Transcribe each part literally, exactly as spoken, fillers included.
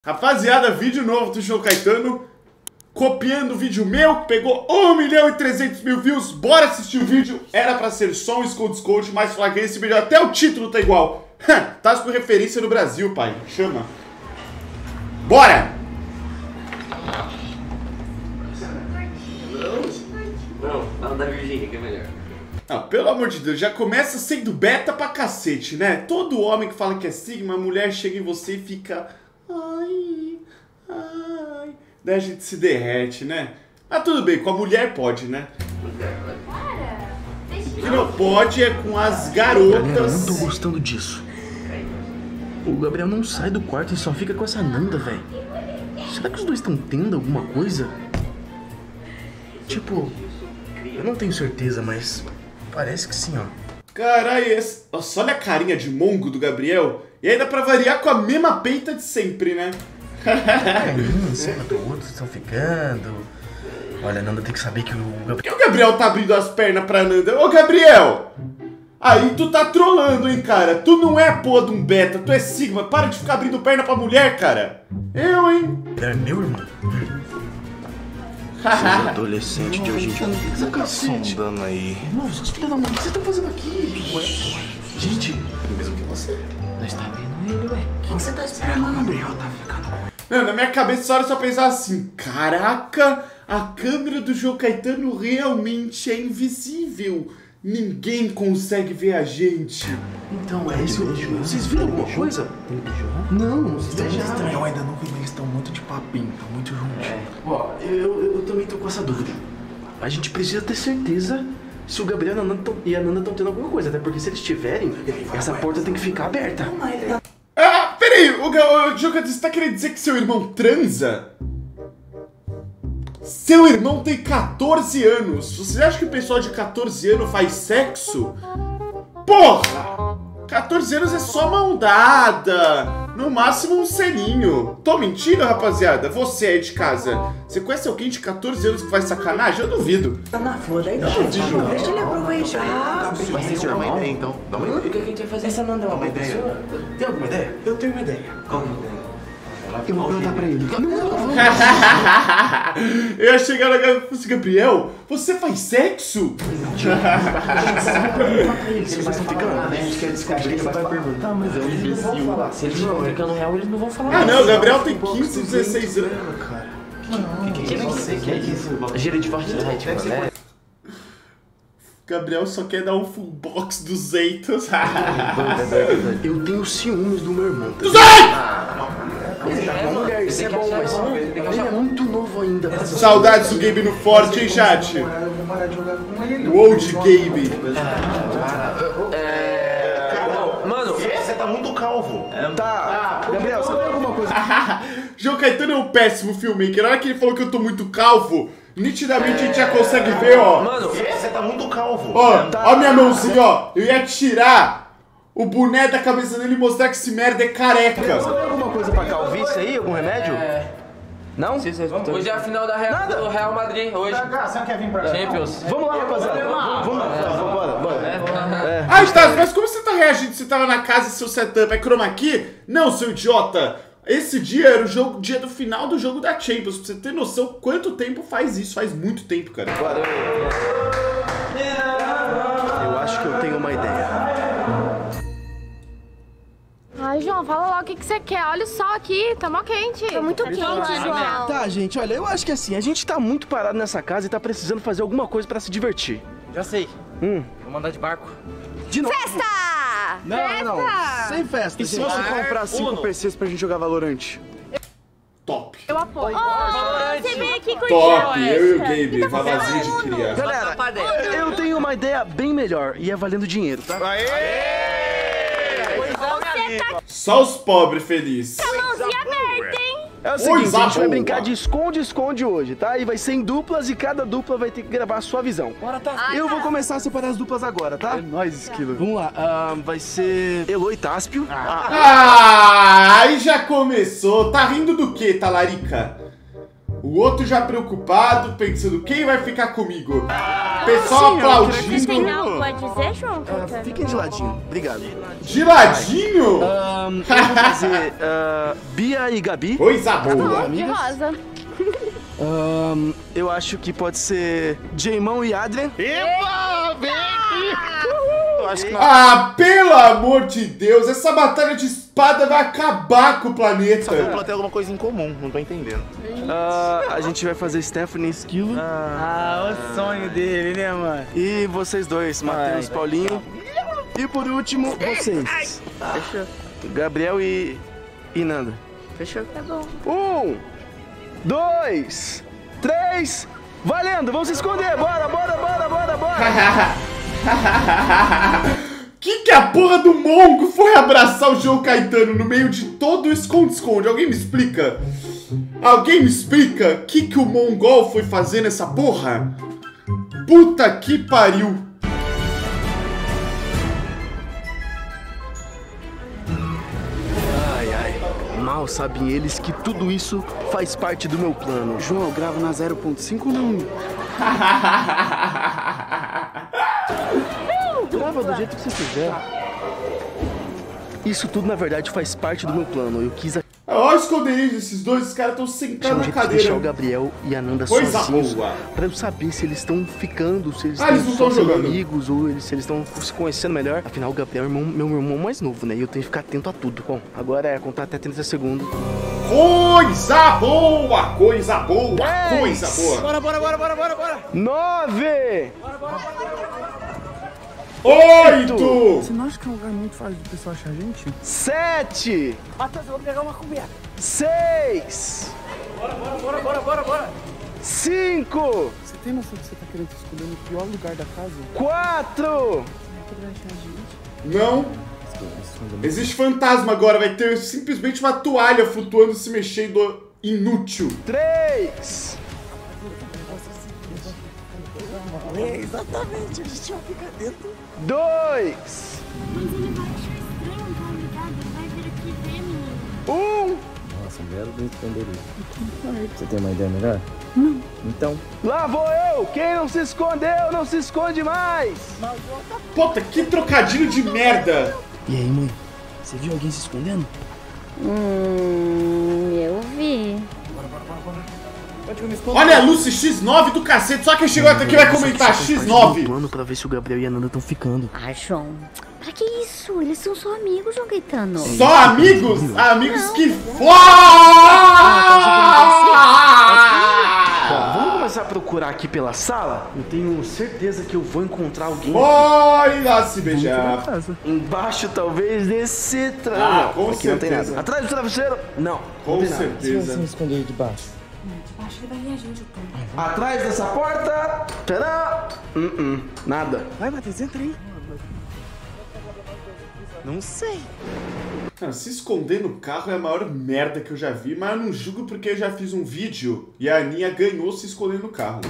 Rapaziada, vídeo novo do João Caetano, copiando o vídeo meu, pegou um milhão e trezentos mil views. Bora assistir o vídeo. Era pra ser só um esconde-esconde, mas flagrante melhor. Até o título tá igual. Tá com referência no Brasil, pai. Chama. Bora! Não, não, da Virgínia, que é melhor. Não, pelo amor de Deus, já começa sendo beta pra cacete, né? Todo homem que fala que é sigma, a mulher chega em você e fica... Ai, ai... Daí a gente se derrete, né? Mas tudo bem, com a mulher pode, né? O que não pode é com as garotas... Galera, eu não tô gostando disso. O Gabriel não sai do quarto e só fica com essa Nanda, velho. Será que os dois estão tendo alguma coisa? Tipo, eu não tenho certeza, mas parece que sim, ó. Caralho, esse... Nossa, olha a carinha de mongo do Gabriel. E ainda pra variar com a mesma peita de sempre, né? É, um em cima do outro, estão ficando. Olha, a Nanda tem que saber que o Gabriel... Por que o Gabriel tá abrindo as pernas pra Nanda? Ô, Gabriel! Aí tu tá trolando, hein, cara? Tu não é porra de um beta, tu é sigma. Para de ficar abrindo perna pra mulher, cara. Eu, hein? É meu irmão. Esses adolescentes de hoje em dia fica sondando aí. Nossa, seus filhos da mãe, o que vocês estão fazendo aqui? Gente, mesmo que você. Nós tá vendo ele, ué. O que você tá esperando? O Gabriel tá ficando. Não, na minha cabeça só era só pensar assim: caraca, a câmera do João Caetano realmente é invisível. Ninguém consegue ver a gente. Então, é isso. Vocês viram alguma coisa? Ele beijou? Não, vocês beijaram. Eu ainda não vi, mas eles estão muito de papinho, estão muito juntos. É. Ó, eu, eu, eu também tô com essa dúvida. A gente precisa ter certeza se o Gabriel e a Nanda e a Nanda estão tendo alguma coisa, até porque se eles tiverem, essa porta tem que ficar aberta. Ah, peraí, o, o João Caetano, você tá querendo dizer que seu irmão transa? Seu irmão tem quatorze anos. Você acha que o pessoal de quatorze anos faz sexo? Porra! quatorze anos é só mão dada. No máximo um selinho. Tô mentindo, rapaziada? Você aí de casa, você conhece alguém de quatorze anos que faz sacanagem? Eu duvido. Tá na flor aí, deixa ele aproveitar. Vai ser seu irmão? Então, dá uma ideia. O que a gente vai fazer? Essa não deu uma ideia. Tem alguma ideia? Eu tenho uma ideia. Qual ideia? Eu vou perguntar pra ele. Eu ia chegar na casa e falar assim: Gabriel, você faz sexo? Se eles estão ficando, a gente quer descobrir, ele vai perguntar, mas eu não vou falar. Se eles estão ficando real, eles não vão falar. Ah, não, o Gabriel tem quinze, dezesseis anos. O que é isso? Gira de Fortnite, mano. Gabriel só quer dar um full box duzentos. Eu tenho ciúmes do meu irmão. Ele tá com uma mulher, isso é bom, mas ele é muito novo ainda. Saudades do Gabe no Forte, hein, chat? O Old Gabe. Mano, Você tá muito calvo. Tá, Gabriel, você tem alguma coisa? João Caetano é um péssimo filmmaker. Na hora que ele falou que eu tô muito calvo, nitidamente a gente já consegue ver, ó. mano, Você tá muito calvo. Ó, ó minha mãozinha, ó. Eu ia tirar o boné da cabeça dele e mostrar que esse merda é careca. Você tem alguma coisa pra calvície aí? Algum remédio? Não? Hoje é a final da Real, do Real Madrid, hoje. Você quer vir pra cá? Champions. Vamos lá, rapaziada. Vamos lá, bora, bora. Ah, Stas, mas como você tá reagindo? Você tava na casa e seu setup é chroma key? Não, seu idiota. Esse dia era o jogo, dia do final do jogo da Champions. Pra você ter noção quanto tempo faz isso. Faz muito tempo, cara. Eu acho que eu tenho uma ideia. Ai, João, fala logo o que, que você quer. Olha o sol aqui, tá mó quente. Tá muito quente, João. Tá, gente, olha, eu acho que assim, a gente tá muito parado nessa casa e tá precisando fazer alguma coisa pra se divertir. Já sei. Hum. Vou mandar de barco. De novo? Festa! Não, Festa! não, sem festa. E se você comprar cinco P Cs pra gente jogar Valorant? Top. Eu apoio. Oh, você vem aqui curtir Top. a Eu e o festa. Gabe, vavazinho de criança. Galera, eu tenho uma ideia bem melhor e é valendo dinheiro, tá? Só os pobres felizes. Mãozinha aberta, hein? É o seguinte, a gente boa. vai brincar de esconde-esconde hoje, tá? E vai ser em duplas e cada dupla vai ter que gravar a sua visão. Bora, tá. Eu vou começar a separar as duplas agora, tá? É nóis, Esquilo. Vamos lá, ah, vai ser Elo e Táspio. Ah, aí já começou. Tá rindo do que, talarica? O outro já preocupado, pensando quem vai ficar comigo. Pessoal aplaudindo. Você tem algo pra dizer, João? Uh, fiquem de ladinho, obrigado. De ladinho? Um, eu vou fazer uh, Bia e Gabi. Coisa boa. De rosa. Um, eu acho que pode ser Jaimão e Adrian. Epa, vem aqui. Eu acho que Ah, pelo amor de Deus, essa batalha de espada vai acabar com o planeta. Essa dupla tem alguma coisa em comum, não tô entendendo. Uh, a gente vai fazer Stephanie e Esquilo. Ah, o sonho dele, né, mano? E vocês dois, Matheus, Paulinho. E por último, vocês. Fechou. Gabriel e, e Nanda. Fechou. Tá bom. Um, dois, três, valendo! Vamos se esconder! Bora, bora, bora, bora, bora! Que que a porra do mongo foi abraçar o João Caetano no meio de todo o esconde-esconde? Alguém me explica? Alguém me explica o que que o mongol foi fazer nessa porra? Puta que pariu! Ai, ai, mal sabem eles que tudo isso faz parte do meu plano. João, eu gravo na zero ponto cinco ou não? Grava do jeito que você quiser. Isso tudo, na verdade, faz parte do meu plano. Eu quis... Olha o esconderijo desses dois, os caras estão sentados na cadeira. Deixar o Gabriel e a Nanda Coisa sozinhos boa. pra eu saber se eles estão ficando, se eles Ah, eles não estão estão sendo jogando. amigos ou eles, se eles estão se conhecendo melhor. Afinal, o Gabriel é meu, meu irmão mais novo, né? E eu tenho que ficar atento a tudo. Bom, agora é contar até trinta segundos. Coisa boa, coisa boa, Dez. coisa boa. Bora, bora, bora, bora, bora, bora. Nove! Oito! Você não acha que é um lugar muito fácil do pessoal achar a gente? Sete! Matheus, eu vou pegar uma coberta. Seis! Bora, bora, bora, bora, bora, bora. Cinco! Você tem noção que você tá querendo escolher no pior lugar da casa? Quatro! Você vai achar a gente? Não. Existe fantasma agora, vai ter simplesmente uma toalha flutuando, se mexendo, inútil. Três! É, exatamente, a gente vai ficar dentro. Dois! Mas ele vai achar estranho, tá ligado? Ele vai vir aqui ver, menino. Um! Nossa, um belo do esconderijo. Você tem uma ideia melhor? Não. Então. Lá vou eu! Quem não se escondeu, não se esconde mais! Puta, que trocadilho de merda! E aí, mãe? Você viu alguém se escondendo? Hum, eu vi. Olha a Lucy X nove do cacete, só quem chegou até aqui vai comentar X nove. Plano pra ver se o Gabriel e a Nanda estão ficando. Ah, João. Pra que isso? Eles são só amigos, João Caetano. Só amigos? Amigos Não. que Bom, foda! vamos começar a procurar aqui pela sala? Eu tenho certeza que eu vou encontrar alguém. Vai lá se beijar. Embaixo, talvez, desse tra... Ah, não, com aqui não tem certeza. nada. Atrás do travesseiro? Não. Com Se certeza. você esconder debaixo. Atrás dessa porta. Tcharam. Uh -uh. Nada. Vai, Matheus, entra aí. Não sei. Cara, se esconder no carro é a maior merda que eu já vi, mas eu não julgo porque eu já fiz um vídeo e a Aninha ganhou se escondendo no carro.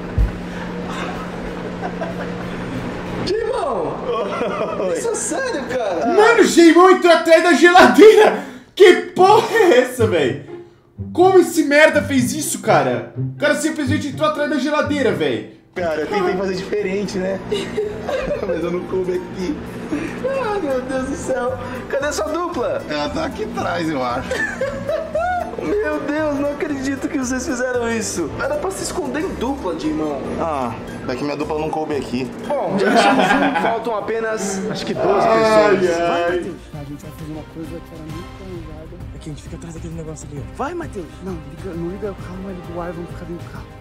Jaimão! Isso é sério, cara? Mano, o Jaimão entrou atrás da geladeira! Que porra é essa, velho? Como esse merda fez isso, cara? O cara simplesmente entrou atrás da geladeira, velho. Cara, eu tentei fazer diferente, né? Mas eu não coube aqui. Ah, meu Deus do céu. Cadê sua dupla? Ela tá aqui atrás, eu acho. Meu Deus, não acredito que vocês fizeram isso. Era pra se esconder em dupla, Jaimão. Ah, é que minha dupla não coube aqui. Bom, já somos um, faltam apenas, acho que doze Ai, pessoas. ai. A gente vai fazer uma coisa que era muito planejada. Aqui, a gente fica atrás daquele negócio ali, ó. Vai, Matheus. Não, liga, não liga o carro, mas liga o ar, vamos ficar dentro do carro.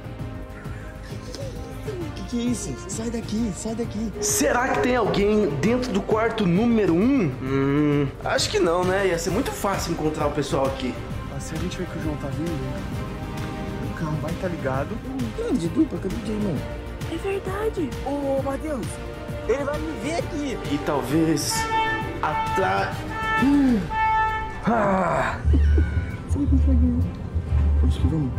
Que que é isso? Sai daqui, sai daqui. Será que tem alguém dentro do quarto número um? Hum, acho que não, né? Ia ser muito fácil encontrar o pessoal aqui. Ah, se a gente ver que o João tá vindo, o carro vai estar tá ligado. Plano de dupla, cadê o Jaimão? É verdade. Ô, Matheus, ele vai me ver aqui. E talvez atrás... Hum. Ah. Você não consegue. Acho que vamos.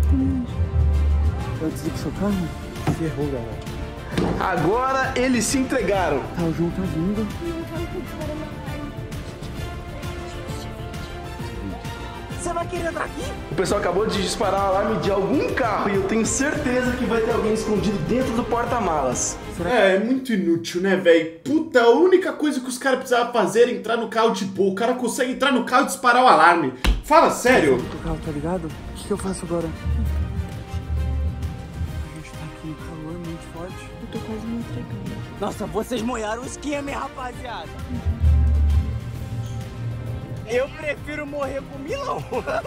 Antes do seu carro, ferrou, galera. Agora eles se entregaram. Tá, o João tá vindo. você vai querer entrar aqui? O pessoal acabou de disparar o alarme de algum carro e eu tenho certeza que vai ter alguém escondido dentro do porta-malas. É, é muito inútil, né, velho? Puta, a única coisa que os caras precisavam fazer era entrar no carro de boa. O cara consegue entrar no carro e disparar o alarme. Fala sério. O carro tá ligado? O que, que eu faço agora? A gente tá aqui, um calor muito forte. Eu tô quase me entregando. Nossa, vocês molharam o esquema, hein, rapaziada? Eu prefiro morrer com o Milão.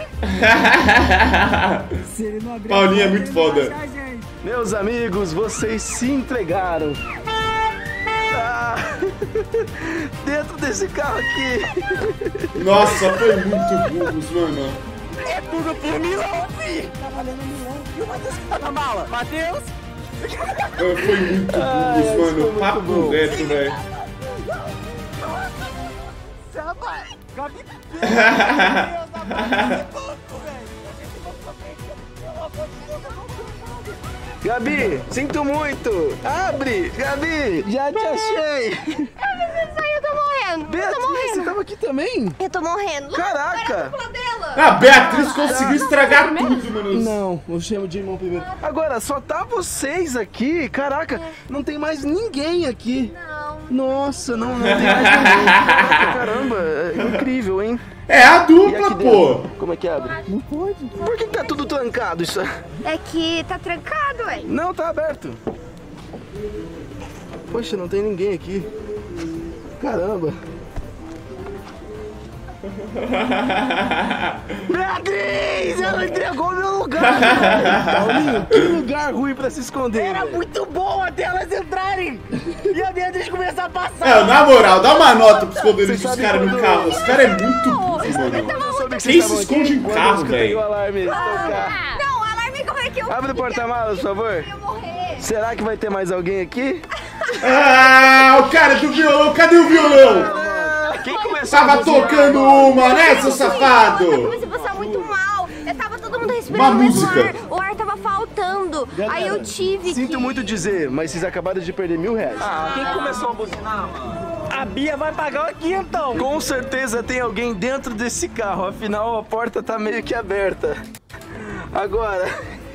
Se ele não abrir Paulinho é muito foda. Meus amigos, vocês se entregaram. Ah, dentro desse carro aqui. Nossa, foi muito burros, mano. É tudo por Milão, filho. Tá valendo Milão. E o Matheus que tá na mala? Matheus? Foi muito burros, Ai, mano. muito Papo bom. reto, velho. Rapaz, Gabi, meu Deus, rapaz, que banco, velho. Gabi, sinto muito. Abre, Gabi, já te achei. Eu tô morrendo. Eu tô Beatriz, você morrendo. tava aqui também? Eu tô morrendo. Caraca. A Beatriz conseguiu estragar tudo, mano. Não, eu chamo de irmão primeiro. Agora, só tá vocês aqui. Caraca, não tem mais ninguém aqui. Não. Nossa, não, não tem mais ninguém. Caraca, caramba, é incrível, hein? É a E aqui dupla, pô. dentro? Como é que abre? Não pode. Por que tá tudo trancado isso? É que tá trancado, ué. Não, tá aberto. Poxa, não tem ninguém aqui. Caramba. Beatriz, ela entregou meu lugar. Paulinho, que lugar ruim pra se esconder. Era velho. muito bom até elas entrarem. E a Beatriz começar a passar. É, na moral, dá uma nota pros esconderijo Você dos sabe caras no quando- carro. Os caras é muito burro, Eu mano. soube que Quem vocês se estavam esconde aqui em quando carro, eu escutei velho? o alarme tocar. Não, o alarme, como é que eu... Abre o porta-malas, por favor. Eu ia morrer. Será que vai ter mais alguém aqui? Ah, o cara do violão, cadê o violão? Quem começou Tava a buzinar tocando agora? uma, né, seu Eu safado? comecei a passar muito mal. Eu tava todo mundo respirando Uma o mesmo música. ar. O ar tava faltando. Aí eu tive Sinto que... muito dizer, mas vocês acabaram de perder mil reais. Ah, quem começou a buzinar, mano? A Bia vai pagar aqui então. Com certeza tem alguém dentro desse carro, afinal a porta tá meio que aberta. Agora...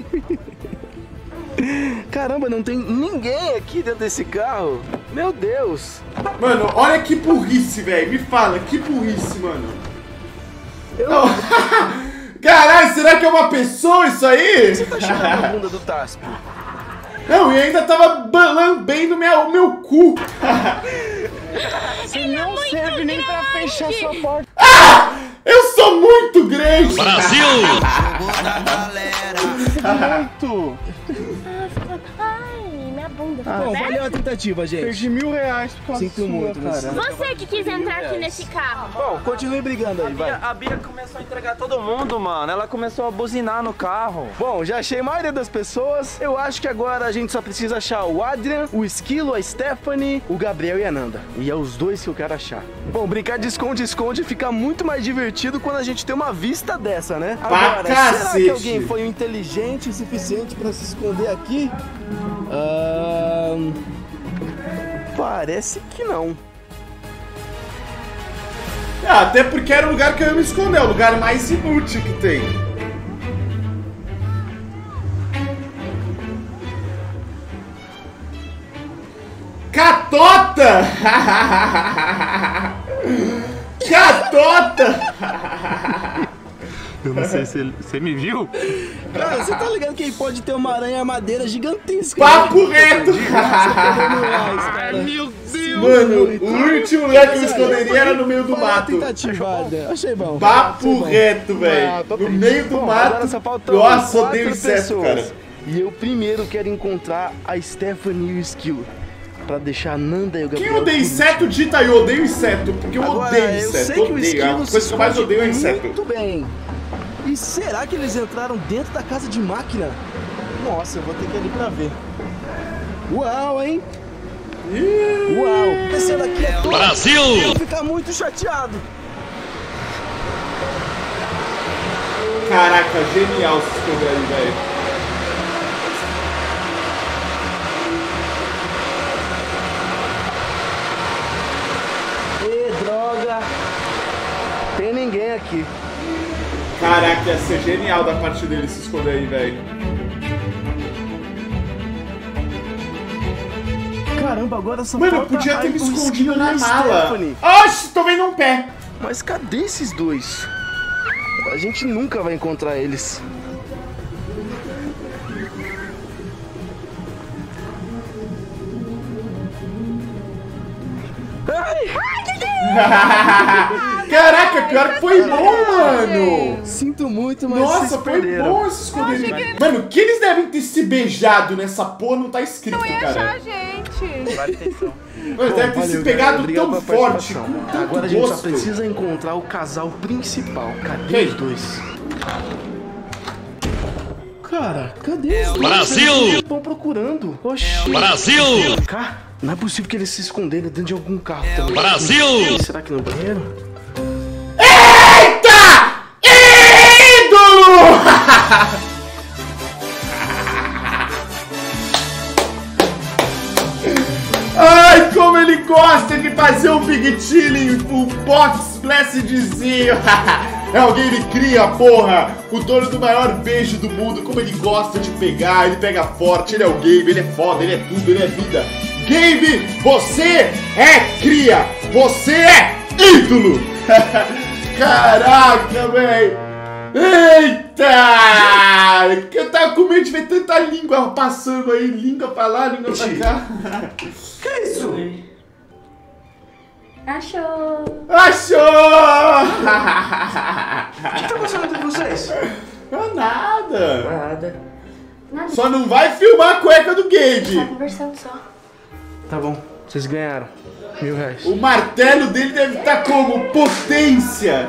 Caramba, não tem ninguém aqui dentro desse carro. Meu Deus. Mano, olha que burrice, velho. Me fala, que burrice, mano. Eu... Não. Caralho, será que é uma pessoa isso aí? Você tá cheirando a bunda do Taspo? Não, e ainda tava lambendo minha, o meu cu. Você não serve nem pra fechar sua porta. Ah! Eu sou muito grande! Brasil! Muito! Ai, minha bunda. Ah, bom, valeu a tentativa, gente. Perdi mil reais por causa Sinto sua, muito, cara. Você que quis entrar aqui nesse carro. Bom, continue brigando aí, vai. A Bia começou a entregar todo mundo, mano. Ela começou a buzinar no carro. Bom, já achei a maioria das pessoas. Eu acho que agora a gente só precisa achar o Adrian, o Esquilo, a Stephanie, o Gabriel e a Nanda. E é os dois que eu quero achar. Bom, brincar de esconde-esconde fica muito mais divertido quando a gente tem uma vista dessa, né? Agora, será cacete. que alguém foi inteligente o suficiente pra se esconder aqui? Ahn... Parece que não. Ah, até porque era o lugar que eu ia me esconder, é o lugar mais inútil que tem. Catota! Catota! Eu não sei se você me viu. Cara, você tá ligado que aí pode ter uma aranha madeira gigantesca? Papo né? reto! Ai, Meu Deus! Mano, o último lugar que eu me esconderia era no meio do Foi uma mato. tentativa, né? Achei bom. Papo Achei bom. reto, velho. Ah, No meio do Bom, agora mato. só faltam Nossa, quatro odeio inseto, pessoas. cara. E eu primeiro quero encontrar a Stephanie e o Esquilo. Pra deixar a Nanda e o Gabriel. Quem odeia por inseto, dita aí, eu odeio inseto. Porque eu Agora, odeio eu inseto. sei que o Odeio. A Esquilo coisa se que eu mais esconde odeio é inseto. muito bem. E será que eles entraram dentro da casa de máquina? Nossa, eu vou ter que ir ali pra ver. Uau, hein? Uau! Esse daqui é todo. Brasil! Eu vou ficar muito chateado. Caraca, genial se esconder aí, velho. Ê, droga! Tem ninguém aqui. Caraca, ia ser genial da parte dele se esconder aí, velho. Caramba, agora só Mano, eu falta podia ter me a- o escondido Skill na e a mala. Stephanie. Oxi, tô vendo um pé. Mas cadê esses dois? A gente nunca vai encontrar eles. Caraca, pior que foi bom, mano. Sinto muito, mas Nossa, vocês foi perderam. bom esse esconderijo. Mano, o que eles devem ter se beijado nessa porra não tá escrito, Não ia achar cara. a gente. Vale atenção. Eles devem ter se Valeu, pegado galera. Obrigado tão pela forte, participação. com tanto Agora a gente só gosto. precisa encontrar o casal principal. Cadê Quem? os dois? Cara, cadê os dois? Brasil! Eles estão procurando. Oxi. Brasil! Cara, não é possível que eles se esconderam dentro de algum carro também. Brasil! Será que no banheiro? Eita! Ídolo! Ai, como ele gosta de fazer um big chilling, um box blessedzinho. É alguém ele cria, porra. O dono do maior beijo do mundo, como ele gosta de pegar, ele pega forte, ele é o Gabe, ele é foda, ele é tudo, ele é vida. Gabe, você é cria, você é ídolo. Caraca, velho. Eita! Eu tava com medo de ver tanta língua passando aí, língua pra lá, língua pra cá. Que isso? Achou. Achou! O que tá acontecendo entre vocês? Não, nada. Nada. Nada. Só não vai filmar a cueca do Tá Gabe. conversando só. Tá bom, vocês ganharam. Mil reais. O martelo dele deve estar como? Potência.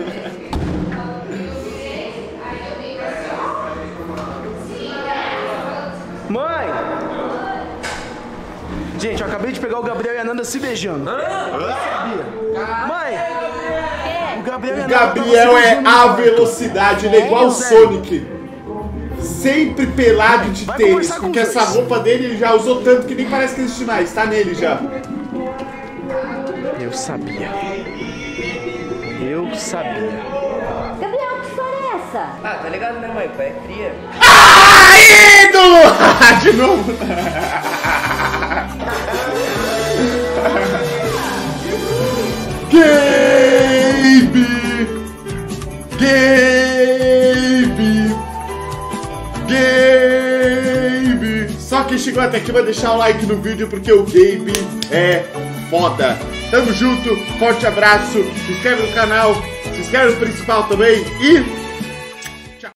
Mãe! Gente, eu acabei de pegar o Gabriel e a Nanda se beijando. Eu sabia. Mãe! O Gabriel, e a O Nanda tavam Gabriel se é beijando no a quarto. velocidade, ele é igual o Sonic. Sempre pelado de Vai tênis, conversar com porque os essa dois. roupa dele ele já usou tanto que nem parece que existe mais. Tá nele já. Eu sabia. Eu sabia. Gabriel, que história é essa? Ah, tá ligado, né, mãe? Pai é cria. Ah, ídolo! De novo. Gabe! Gabe! Gabe! Só quem chegou até aqui vai deixar o like no vídeo porque o Gabe é foda. Tamo junto, forte abraço, se inscreve no canal, se inscreve no principal também e